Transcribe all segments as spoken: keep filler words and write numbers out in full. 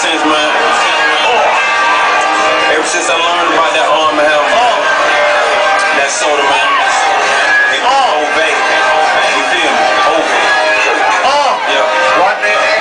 since, man. Ever since I learned about that arm and hammer, man. That soda, man. It oh. Obey. You feel me? Over. Oh. Yeah. What the heck?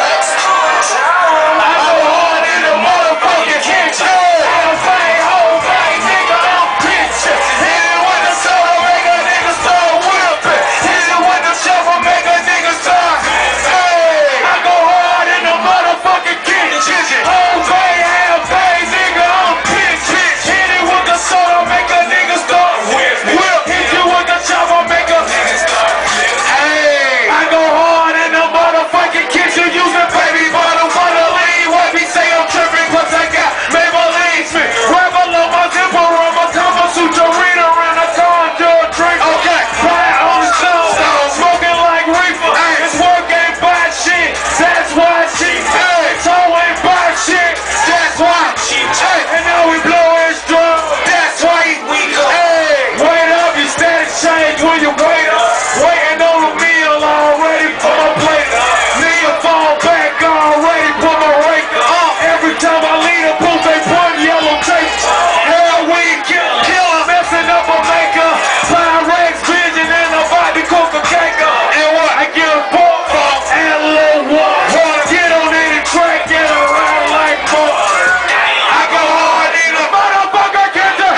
I go hard in the motherfucking kitchen. I'm saying, obey, nigga, I'm bitchin'. Hit it with the soda, make a nigga start whipping. Hit it with the shovel, make a nigga start. Hey, I go hard in the motherfucking kitchen. Obey, obey, nigga, I'm bitchin'. Hit it with the soda, make a nigga start whipping. Whip, hit you with the shovel, make a nigga start. Hey, I go hard in the motherfucking kitchen using baby bottle butter lean. What he say I'm tripping, cause I got Maybelline spit. Right below my zipper on my Kama Sutra reader and a conjure drink. Okay, fire on the stove, smoking like reefer. This work ain't buy shit, that's why she hey, so ain't buy shit, that's why she hey, and now we blow his drum, that's why he weak. Hey, wait up, your status change when you wait up. Waiting on a meal already for my plate. Nigga fall back already for my rake up. Every time I leave the booth, they put yellow tape. Hell, we kill, kill, messing up a maker. Pyrex vision and a body cook a cake up. And what? I get a ball off and a little water. Get on any track, get around like more. I go hard in a motherfucker kitchen.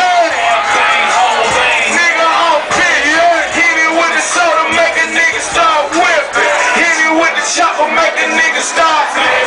Nigga, I'm fit, yeah. Hit it with the soda, make a nigga start whipping. Hit it with the chopper, make a nigga start.